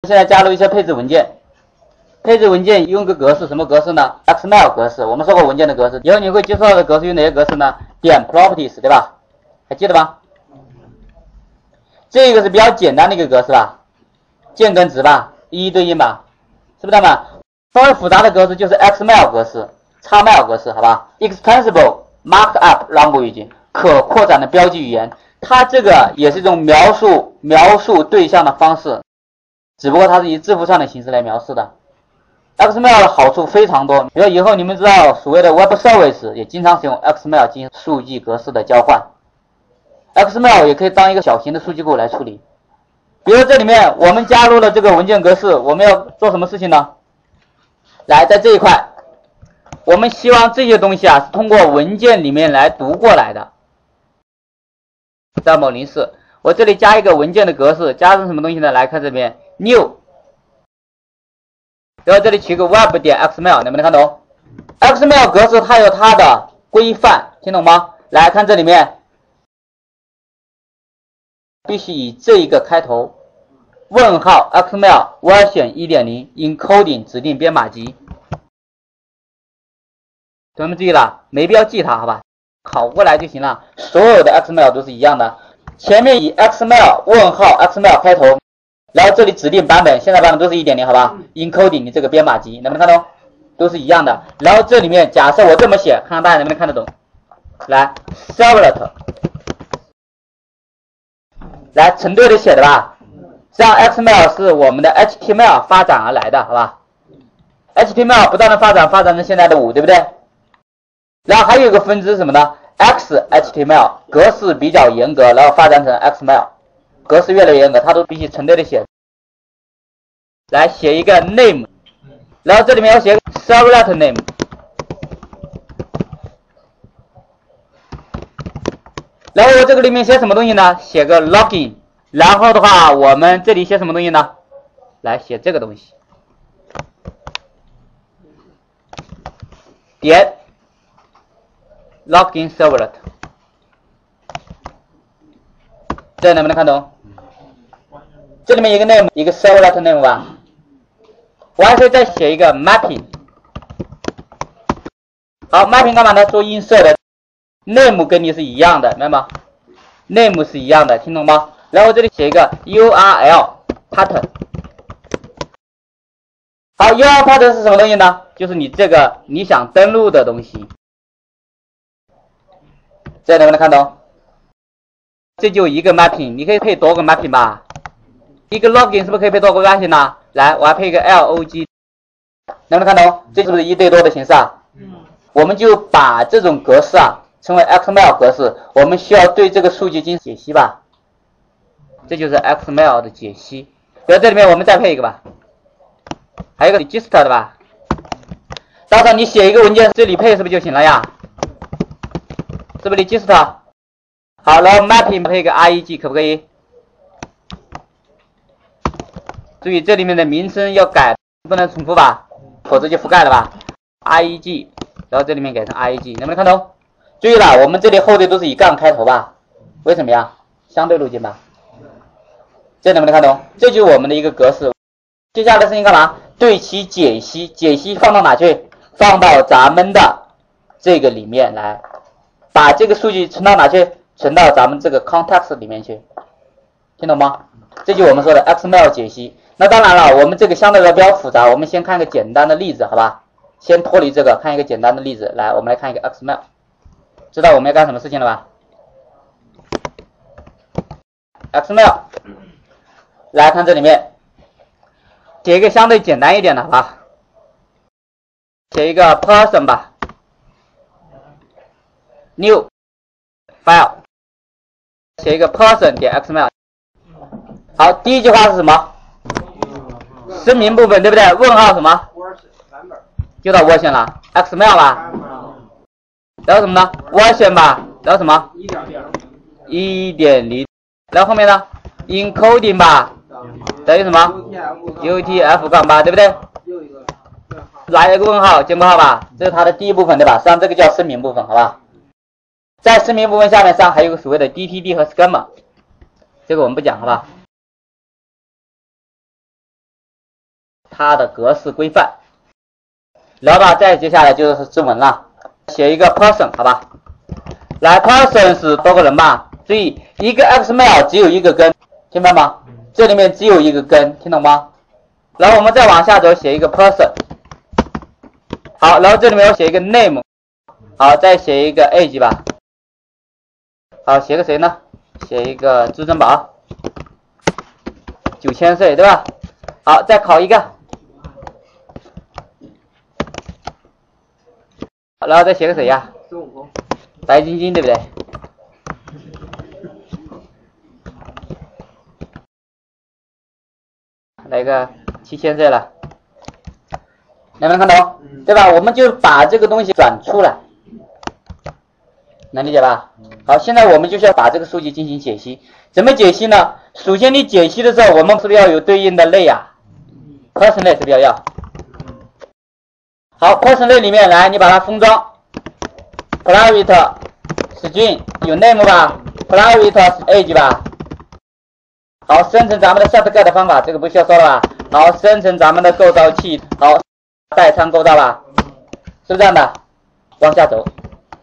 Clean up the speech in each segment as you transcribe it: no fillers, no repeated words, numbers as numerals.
现在加入一些配置文件。配置文件用个格式，什么格式呢 ？XML 格式。我们说过文件的格式，以后你会接触到的格式有哪些格式呢？点 properties 对吧？还记得吗？这个是比较简单的一个格式吧，键跟值吧，一一对应吧，是不是这样？稍微复杂的格式就是 XML 格式、XML 格式，好吧 ？Extensible Markup Language 可扩展的标记语言，它这个也是一种描述对象的方式，只不过它是以字符串的形式来描述的。XML 的好处非常多，比如以后你们知道所谓的 Web Service 也经常使用 XML 进行数据格式的交换。XML 也可以当一个小型的数据库来处理。比如这里面我们加入了这个文件格式，我们要做什么事情呢？来，在这一块，我们希望这些东西啊是通过文件里面来读过来的。304，我这里加一个文件的格式，加成什么东西呢？来看这边 new。然后这里取个 web 点 xml， 能不能看懂 ？XML 格式它有它的规范，听懂吗？来看这里面，必须以这一个开头，问号 XML version 1.0 encoding 指定编码集。同学们注意了，没必要记它，好吧？考过来就行了。所有的 XML 都是一样的，前面以 XML 问号 XML 开头。然后这里指定版本，现在版本都是 1.0 好吧 ？encoding 你这个编码集能不能看懂？都是一样的。然后这里面假设我这么写，看看大家能不能看得懂。来 servlet， 来成对的写的吧。这样 XML 是我们的 HTML 发展而来的，好吧 ？HTML 不断的发展成现在的5，对不对？然后还有一个分支什么呢 ？XHTML 格式比较严格，然后发展成 XML。格式越来越严格，它都必须成对的写。来写一个 name， 然后这里面要写 servlet name， 然后我这个里面写什么东西呢？写个 login， 然后的话，我们这里写什么东西呢？来写这个东西，点 login servlet， 这能不能看懂？这里面一个 name， 一个 servlet name 吧。我还可以再写一个 mapping。好 ，mapping 干嘛呢？做映射的 name 跟你是一样的，明白吗 ？name 是一样的，听懂吗？然后这里写一个 URL pattern。好 ，URL pattern 是什么东西呢？就是你这个你想登录的东西。这能不能看懂？这就一个 mapping， 你可以配多个 mapping 吧。一个 login 是不是可以配多个 mapping 呢？来，我还配一个 log， 能不能看懂？这是不是1对多的形式啊？我们就把这种格式啊称为 XML 格式，我们需要对这个数据进行解析吧。这就是 XML 的解析。比如这里面我们再配一个吧，还有一个 register 的吧。到时候你写一个文件，这里配是不是就行了呀？是不是 register？ 好，然后 mapping 配一个 reg 可不可以？注意这里面的名称要改，不能重复吧，否则就覆盖了吧。reg， 然后这里面改成 reg， 能不能看懂？注意了，我们这里后缀都是以杠开头吧？为什么呀？相对路径吧。这能不能看懂？这就是我们的一个格式。接下来的事情干嘛？对其解析，解析放到哪去？放到咱们的这个里面来，把这个数据存到哪去？存到咱们这个 context 里面去，听懂吗？这就是我们说的 XML 解析。那当然了，我们这个相对来比较复杂，我们先看一个简单的例子，好吧？先脱离这个，看一个简单的例子。来，我们来看一个 XML， 知道我们要干什么事情了吧 ？XML， 来看这里面，写一个相对简单一点的，好吧？写一个 person 吧 ，new file， 写一个 person 点 XML。好，第一句话是什么？声明部分对不对？问号什么？就到 version 了 ，XML 吧。然后什么呢 ？version 吧。然后什么 ？1.0。然后后面呢 ？encoding 吧。等于什么 ？UTF-8，对不对？来一个问号，尖括号吧。这是它的第一部分，对吧？实际上这个叫声明部分，好吧？在声明部分下面，实际上还有个所谓的 DTD 和 schema， 这个我们不讲，好吧？ 它的格式规范。然后吧，再接下来就是指纹了，写一个 person 好吧？来 person 是多个人吧？注意一个 XML 只有一个根，听明白吗？这里面只有一个根，听懂吗？然后我们再往下走，写一个 person。好，然后这里面我写一个 name。好，再写一个 age 吧。好，写个谁呢？写一个朱珍宝，9000岁，对吧？好，再考一个。然后再写个谁呀？孙悟空。白晶晶，对不对？来个7000岁了，能不能看懂？对吧？我们就把这个东西转出来，能理解吧？好，现在我们就需要把这个数据进行解析。怎么解析呢？首先你解析的时候，我们是不是要有对应的类啊 ？person 类是不是要？好 ，person 类里面来，你把它封装 ，private string 有 name 吧 ，private age 吧。好，生成咱们的 setGet 方法，这个不需要说了吧？好，生成咱们的构造器，好，代仓构造吧，是不是这样的？往下走，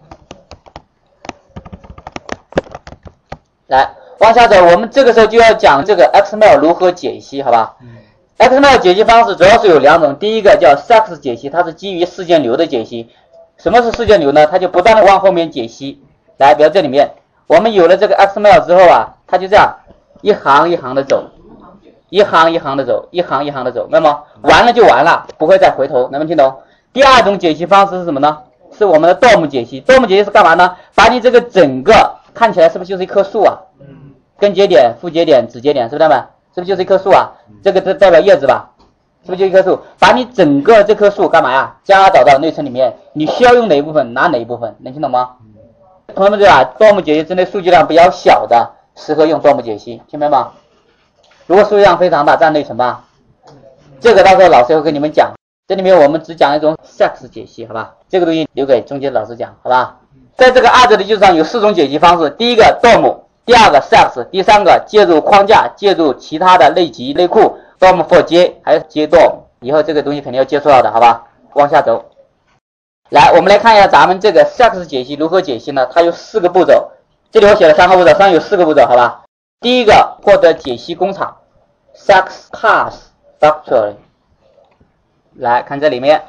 来，往下走，我们这个时候就要讲这个 XML 如何解析，好吧？XML 解析方式主要是有两种，第一个叫 Sex 解析，它是基于事件流的解析。什么是事件流呢？它就不断的往后面解析。来，比如这里面，我们有了这个 XML 之后啊，它就这样。一行一行的走，一行一行的走，一行一行的走，明白吗？完了就完了，不会再回头，能不能听懂？第二种解析方式是什么呢？是我们的 DOM 解析。DOM 解析是干嘛呢？把你这个整个看起来是不是就是一棵树啊？根节点、副节点、子节点，是不是这样？是不是就是一棵树啊？这个代表叶子吧？是不是就一棵树？把你整个这棵树干嘛呀？加导到内存里面，你需要用哪一部分拿哪一部分，能听懂吗？同学们对吧？DOM 解析针对数据量比较小的。适合用 DOM 解析，听明白吗？如果数据量非常大，占内存吧。这个到时候老师会跟你们讲。这里面我们只讲一种 Sex 解析，好吧？这个东西留给中间老师讲，好吧？在这个2的基础上有4种解析方式：第一个 DOM， 第二个 Sex， 第三个借助框架，借助其他的类集类库 DOM4J， 还有接 DOM。以后这个东西肯定要接触到的，好吧？往下走，来，我们来看一下咱们这个 Sex 解析如何解析呢？它有4个步骤。这里我写了3个步骤，实际上有4个步骤，好吧？第一个，获得解析工厂 ，Sex Pass Factory。来看这里面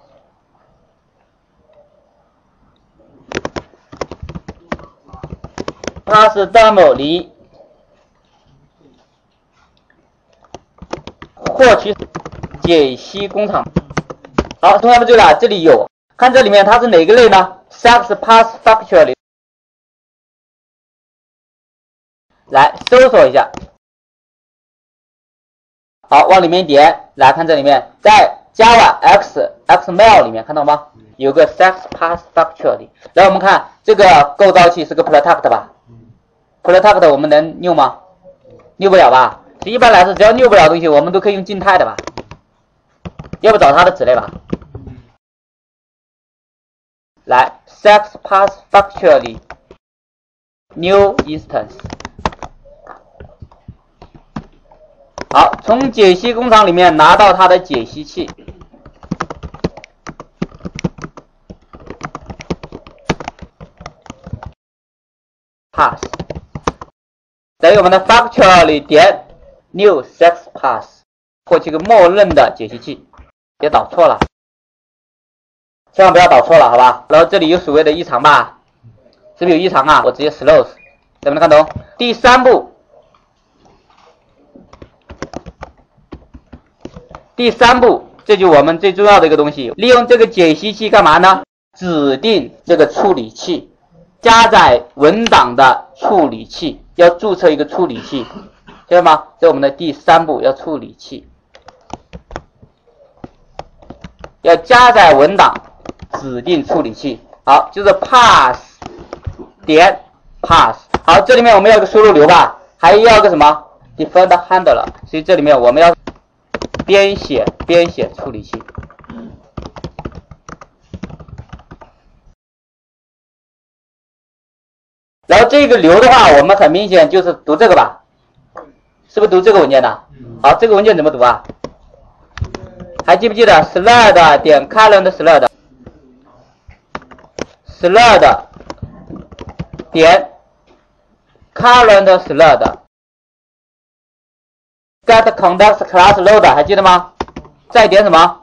，Pass Demo 里获取解析工厂。好，同学们注意了，这里有，看这里面它是哪个类呢 ？Sex Pass Factory。来搜索一下，好，往里面点，来看这里面，在 Java XML 里面看到吗？有个 Sex Pass Factory。来，我们看这个构造器是个 Protect 吧 ？Protect 我们能拗吗？拗不了吧？一般来说，只要拗不了东西，我们都可以用静态的吧？要不找它的子类吧？来 ，Sex Pass Factory New Instance。好，从解析工厂里面拿到它的解析器，pass 等于我们的 factory 点 new sex pass 获取个默认的解析器，别导错了，千万不要导错了，好吧？然后这里有所谓的异常吧？是不是有异常啊？我直接 slows， 能不能看懂？第3步。第3步，这就是我们最重要的一个东西，利用这个解析器干嘛呢？指定这个处理器，加载文档的处理器，要注册一个处理器，听到吗？这是我们的第3步，要处理器，要加载文档，指定处理器。好，就是 pass 点 pass。好，这里面我们要个输入流吧，还要个什么 default handler， 所以这里面我们要编写处理器。然后这个流的话，我们很明显就是读这个吧，是不是读这个文件的？好，这个文件怎么读啊？ 还记不记得 slide 点 current slide slide 点 current slide get context class load 还记得吗？再点什么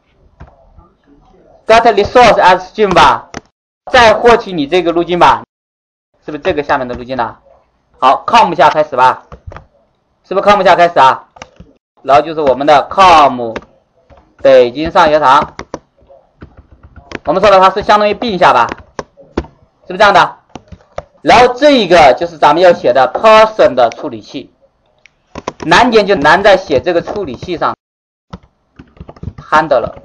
get resource as string 吧，再获取你这个路径吧，是不是这个下面的路径呢？好 com 下开始吧，是不是 com 下开始啊？然后就是我们的 com 北京上学堂，我们说的它是相当于并下吧，是不是这样的？然后这一个就是咱们要写的 person 的处理器，难点就难在写这个处理器上 handler。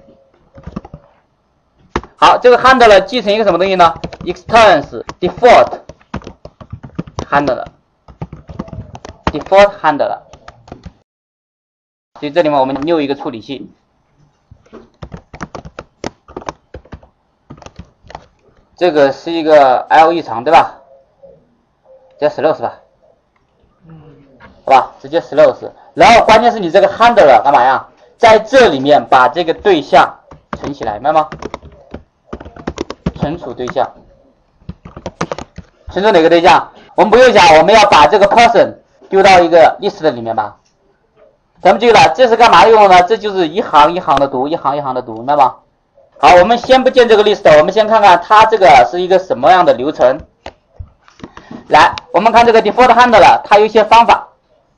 好，这个 handler 继承一个什么东西呢 ？extends default handler default handler。所以这里面我们又一个处理器。这个是一个 LE 长对吧？直接 slows 吧，好吧，直接 slows。然后关键是你这个 handler 干嘛呀？在这里面把这个对象存起来，明白吗？存储对象，存储哪个对象？我们不用想，我们要把这个 person 丢到一个 list 里面吧。咱们记住了，这是干嘛用的呢？这就是一行一行的读，一行一行的读，明白吗？好，我们先不建这个 list， 我们先看看它这个是一个什么样的流程。来，我们看这个 default handler， 它有一些方法。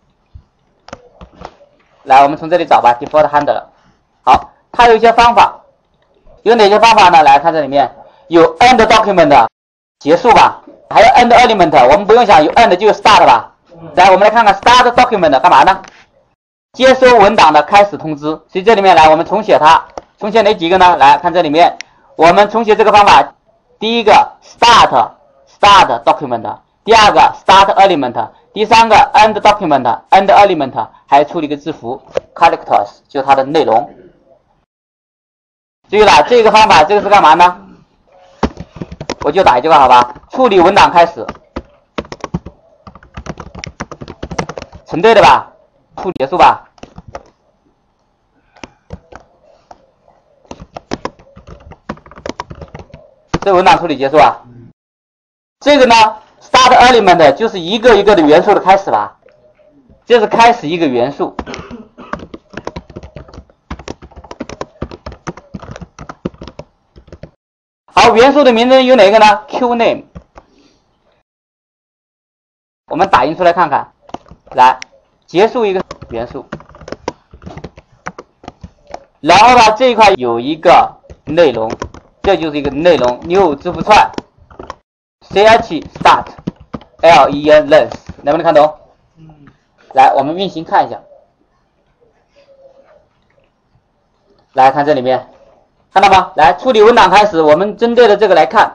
来，我们从这里找吧 ，default handler。好，它有一些方法，有哪些方法呢？来看这里面有 end document 结束吧，还有 end element， 我们不用想，有 end 就有 start 吧。来，我们来看看 start document 干嘛呢？接收文档的开始通知。所以这里面来，我们重写它。重写哪几个呢？来看这里面，我们重写这个方法，第一个 start document， 第二个 start element， 第三个 end document end element， 还处理一个字符 characters， 就是它的内容。注意了，这个方法这个是干嘛呢？我就打一句话好吧，处理文档开始，成对的吧？处理结束吧？这文档处理结束啊。这个呢 ，start element 就是一个一个的元素的开始吧，这是开始一个元素。好，元素的名称有哪个呢 ？Q name。我们打印出来看看，来结束一个元素，然后呢这一块有一个内容。这就是一个内容 new 字符串 ch start len length， 能不能看懂？来，我们运行看一下。来看这里面，看到吗？来，处理文档开始，我们针对的这个来看，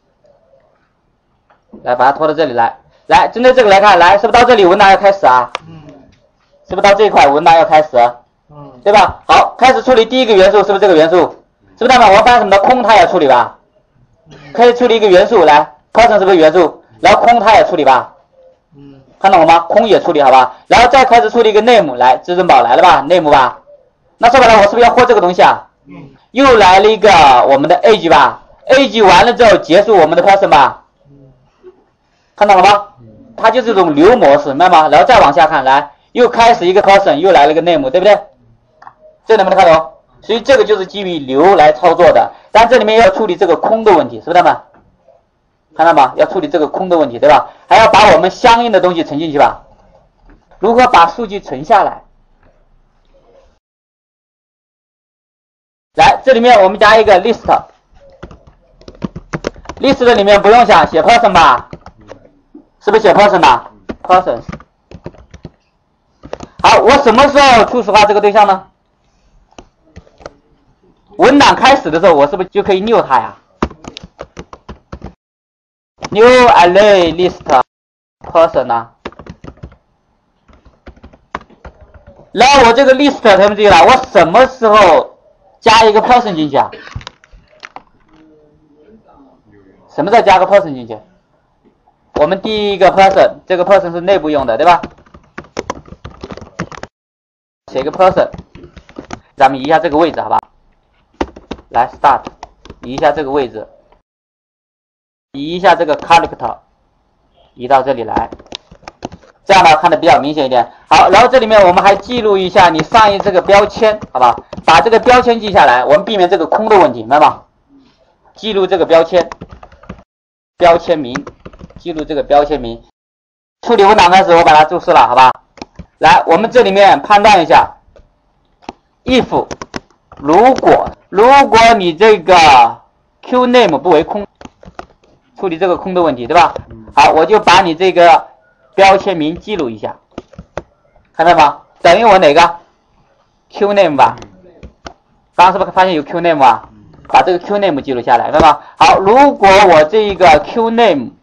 来把它拖到这里来。来，针对这个来看，来，是不是到这里文档要开始啊？是不是到这一块文档要开始？对吧？好，开始处理第一个元素，是不是这个元素？是不是代表我发现什么的空它也处理吧？可以处理一个元素来 ，person 是不是元素？然后空它也处理吧？看到了吗？空也处理好吧？然后再开始处理一个 name 来，至尊宝来了吧 ？name 吧？那说白了，我是不是要获这个东西啊？又来了一个我们的 age 吧 ？age 完了之后结束我们的 person 吧？看到了吗？它就是这种流模式，明白吗？然后再往下看，来又开始一个 person， 又来了一个 name， 对不对？这能不能看懂？所以这个就是基于流来操作的，但这里面要处理这个空的问题，是不是他们？看到吗？要处理这个空的问题，对吧？还要把我们相应的东西存进去吧？如何把数据存下来？来，这里面我们加一个 list， list 的里面不用想写 person 吧？是不是写 person 的 persons？ 好，我什么时候初始化这个对象呢？文档开始的时候，我是不是就可以 new 它呀 ？new array list person 呢？然后我这个 list 他们注意了，我什么时候加一个 person 进去啊？什么时候加个 person 进去？我们第一个 person， 这个 person 是内部用的，对吧？写一个 person。 咱们移一下这个位置，好吧？来 start， 移一下这个位置，移一下这个 character， 移到这里来，这样呢看得比较明显一点。好，然后这里面我们还记录一下你上一这个标签，好吧？把这个标签记下来，我们避免这个空的问题，明白吗？记录这个标签，标签名，记录这个标签名。处理文档开始，我把它注释了，好吧？来，我们这里面判断一下 ，if 如果你这个 QName 不为空，处理这个空的问题，对吧？好，我就把你这个标签名记录一下，看到吗？等于我哪个 QName 吧？刚刚是不是发现有 QName 啊？把这个 QName 记录下来，对吧？好，如果我这个 QName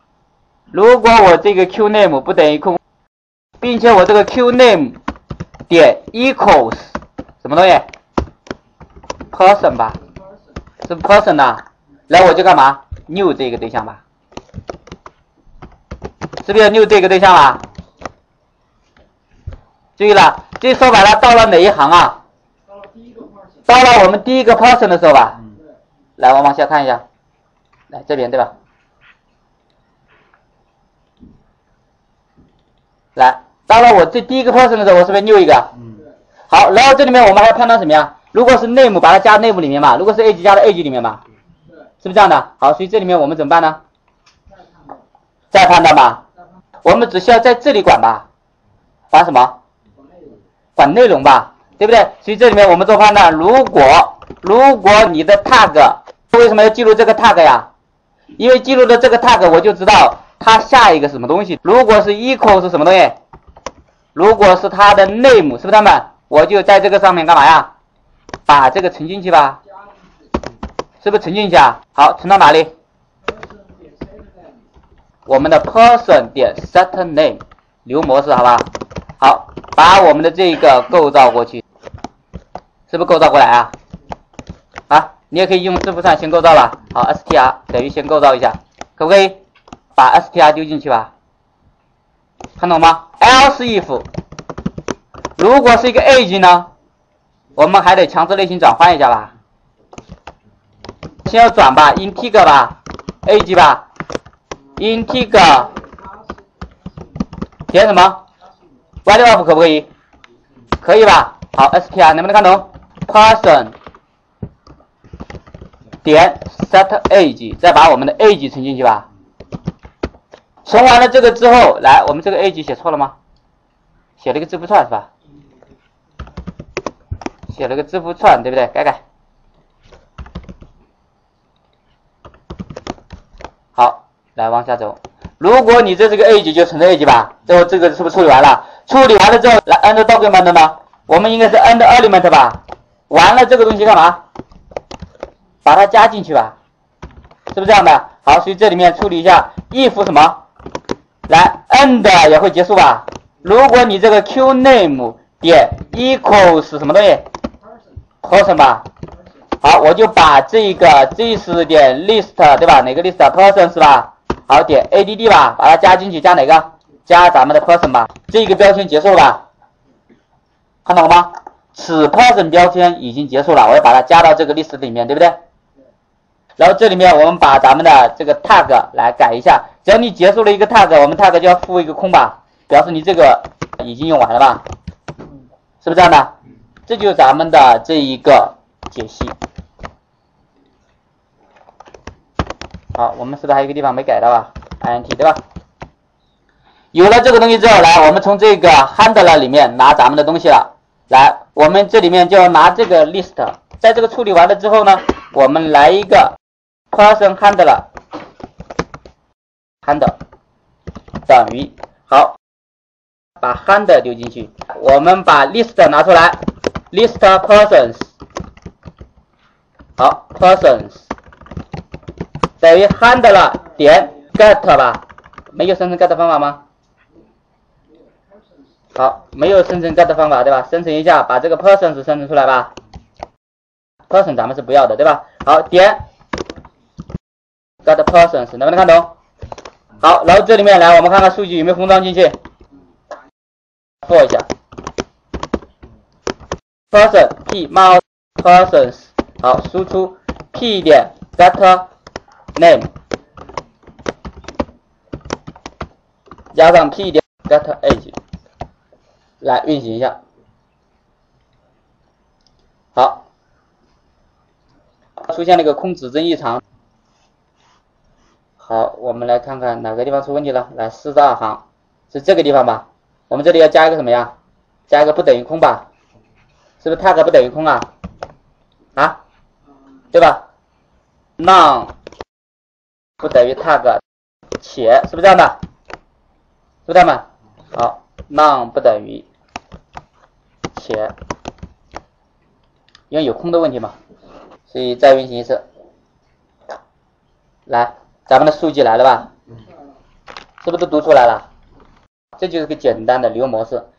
不等于空，并且我这个 QName 点 equals 什么东西 ？person 吧，是 person 呐、然后我就干嘛 ？new 这个对象吧，是不是 new 这个对象啦？注意了，这说白了到了哪一行啊？到了我们第一个 person 的时候吧。来，我往下看一下，来这边对吧？来，到了我这第一个 person 的时候，我是不是 new 一个？好，然后这里面我们还要判断什么呀？如果是 name 把它加 name 里面嘛，如果是 age 加到 age 里面嘛，是不是这样的？好，所以这里面我们怎么办呢？再判断吧，我们只需要在这里管吧，管什么？管内容吧，对不对？所以这里面我们做判断，如果你的 tag 为什么要记录这个 tag 呀？因为记录了这个 tag， 我就知道它下一个什么东西。如果是 equal 是什么东西？如果是它的 name， 是不是它们？我就在这个上面干嘛呀？把这个存进去吧，是不是存进去啊？好，存到哪里？我们的 person 点 set name 流模式，好吧？好，把我们的这个构造过去，是不是构造过来啊？啊，你也可以用字符串先构造了。好 ，str 等于先构造一下，可不可以？把 str 丢进去吧，看懂吗 ？else if 如果是一个 age 呢，我们还得强制类型转换一下吧。先要转吧 ，integer 吧 ，age 吧 ，integer 填什么 ？value of 可不可以？可以吧？好 ，str 能不能看懂 ？person 点 set age， 再把我们的 age 存进去吧。存完了这个之后，来，我们这个 age 写错了吗？写了一个字符串是吧？写了个字符串，对不对？改改。好，来往下走。如果你这是个 age， 就存在 age 吧。最后这个是不是处理完了？处理完了之后，来 end document 呢？我们应该是 end element 吧？完了这个东西干嘛？把它加进去吧，是不是这样的？好，所以这里面处理一下 if 什么？来 end 也会结束吧？如果你这个 QName 点 equals 什么东西 ？person 吧。好，我就把这个 this 点 list 对吧？哪个 list person 是吧？好，点 add 吧，把它加进去，加哪个？加咱们的 person 吧。这个标签结束了吧？看到了吗？此 person 标签已经结束了，我要把它加到这个 list 里面，对不对？然后这里面我们把咱们的这个 tag 来改一下，只要你结束了一个 tag， 我们 tag 就要附一个空吧，表示你这个已经用完了吧？是不是这样的？这就是咱们的这一个解析。好，我们是不是还有一个地方没改到啊 ？int 对吧？有了这个东西之后，来，我们从这个 handler 里面拿咱们的东西了。来，我们这里面就要拿这个 list， 在这个处理完了之后呢，我们来一个 person handler handle 等于好，把 handle 丢进去，我们把 list 拿出来 ，list persons， 好 persons 等于 handler 点 get 吧，没有生成 get 方法吗？好，没有生成 get 方法对吧？生成一下，把这个 persons 生成出来吧。person 咱们是不要的对吧？好，点 get persons 能不能看懂？好，然后这里面来，我们看看数据有没有封装进去。做一下 person p 冒 persons， 好，输出 p 点 get name 加上 p 点 get age 来运行一下。好，出现了一个空指针异常。好，我们来看看哪个地方出问题了。来，42行是这个地方吧？我们这里要加一个什么呀？加一个不等于空吧？是不是 tag 不等于空啊？啊，对吧 ？none 不等于 tag 且，是不是这样的？是不是这样的？好 ，none 不等于且，因为有空的问题嘛，所以再运行一次。来，咱们的数据来了吧？是不是都读出来了？这就是个简单的流模式。